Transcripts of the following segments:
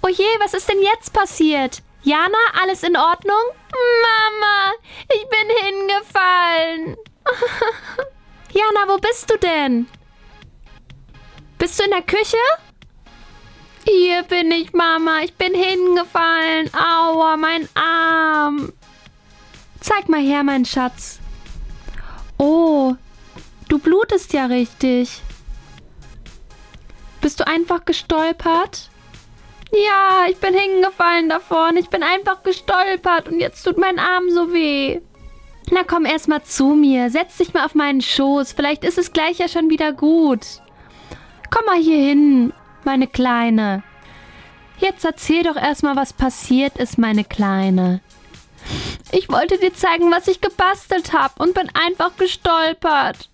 Oh je, was ist denn jetzt passiert? Jana, alles in Ordnung? Mama, ich bin hingefallen. Jana, wo bist du denn? Bist du in der Küche? Hier bin ich, Mama. Ich bin hingefallen. Aua, mein Arm. Zeig mal her, mein Schatz. Oh, du blutest ja richtig. Bist du einfach gestolpert? Ja, ich bin hingefallen davon. Ich bin einfach gestolpert und jetzt tut mein Arm so weh. Na komm erst mal zu mir. Setz dich mal auf meinen Schoß. Vielleicht ist es gleich ja schon wieder gut. Komm mal hier hin, meine Kleine. Jetzt erzähl doch erstmal, was passiert ist, meine Kleine. Ich wollte dir zeigen, was ich gebastelt habe und bin einfach gestolpert.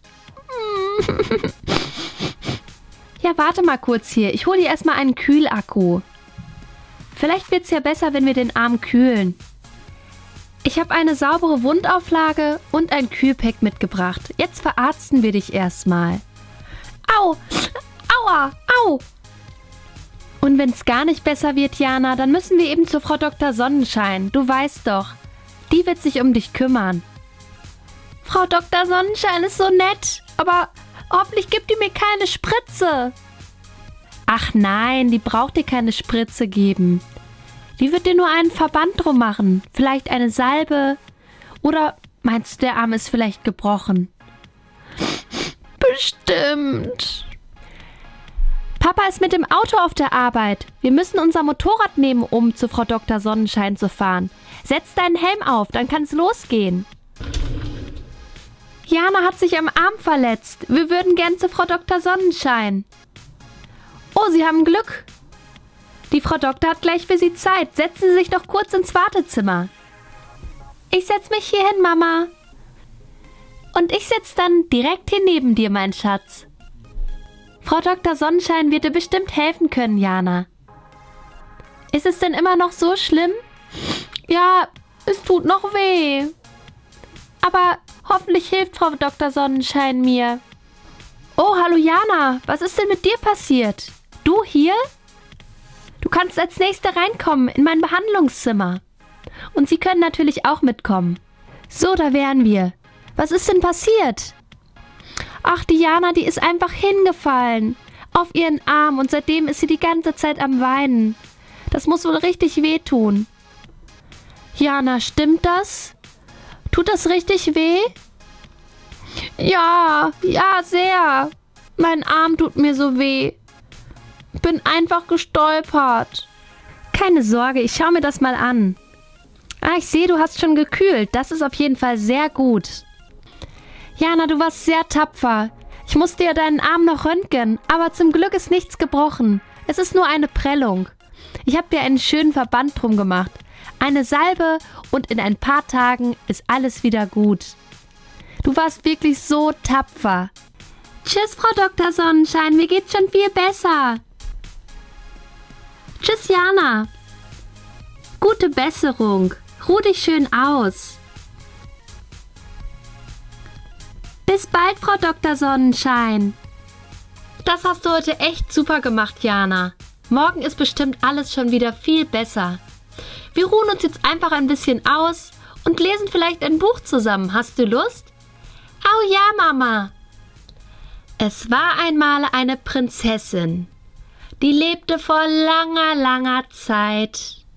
Ja, warte mal kurz hier. Ich hole dir erstmal einen Kühlakku. Vielleicht wird es ja besser, wenn wir den Arm kühlen. Ich habe eine saubere Wundauflage und ein Kühlpack mitgebracht. Jetzt verarzten wir dich erstmal. Au! Aua! Au! Und wenn es gar nicht besser wird, Jana, dann müssen wir eben zur Frau Dr. Sonnenschein. Du weißt doch, die wird sich um dich kümmern. Frau Dr. Sonnenschein ist so nett, aber hoffentlich gibt die mir keine Spritze. Ach nein, die braucht dir keine Spritze geben. Die wird dir nur einen Verband drum machen. Vielleicht eine Salbe. Oder meinst du, der Arm ist vielleicht gebrochen? Bestimmt. Papa ist mit dem Auto auf der Arbeit. Wir müssen unser Motorrad nehmen, um zu Frau Dr. Sonnenschein zu fahren. Setz deinen Helm auf, dann kann es losgehen. Jana hat sich am Arm verletzt. Wir würden gern zu Frau Dr. Sonnenschein. Oh, Sie haben Glück. Die Frau Doktor hat gleich für Sie Zeit. Setzen Sie sich doch kurz ins Wartezimmer. Ich setze mich hier hin, Mama. Und ich sitze dann direkt hier neben dir, mein Schatz. Frau Dr. Sonnenschein wird dir bestimmt helfen können, Jana. Ist es denn immer noch so schlimm? Ja, es tut noch weh. Aber hoffentlich hilft Frau Dr. Sonnenschein mir. Oh, hallo Jana, was ist denn mit dir passiert? Du hier? Du kannst als Nächste reinkommen in mein Behandlungszimmer. Und Sie können natürlich auch mitkommen. So, da wären wir. Was ist denn passiert? Ach, die Jana, die ist einfach hingefallen. Auf ihren Arm und seitdem ist sie die ganze Zeit am Weinen. Das muss wohl richtig wehtun. Jana, stimmt das? Tut das richtig weh? Ja, sehr. Mein Arm tut mir so weh. Bin einfach gestolpert. Keine Sorge, ich schaue mir das mal an. Ah, ich sehe, du hast schon gekühlt. Das ist auf jeden Fall sehr gut. Jana, du warst sehr tapfer. Ich musste ja deinen Arm noch röntgen, aber zum Glück ist nichts gebrochen. Es ist nur eine Prellung. Ich habe dir einen schönen Verband drum gemacht. Eine Salbe und in ein paar Tagen ist alles wieder gut. Du warst wirklich so tapfer. Tschüss, Frau Dr. Sonnenschein, mir geht's schon viel besser. Tschüss, Jana. Gute Besserung. Ruh dich schön aus. Bis bald, Frau Dr. Sonnenschein. Das hast du heute echt super gemacht, Jana. Morgen ist bestimmt alles schon wieder viel besser. Wir ruhen uns jetzt einfach ein bisschen aus und lesen vielleicht ein Buch zusammen. Hast du Lust? Oh ja, Mama. Es war einmal eine Prinzessin, die lebte vor langer, langer Zeit